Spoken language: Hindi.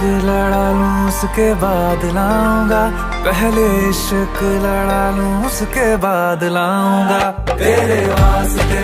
लड़ा लूं उसके बाद लाऊंगा, पहले इश्क लड़ा लूं उसके बाद लाऊंगा तेरे वास्ते।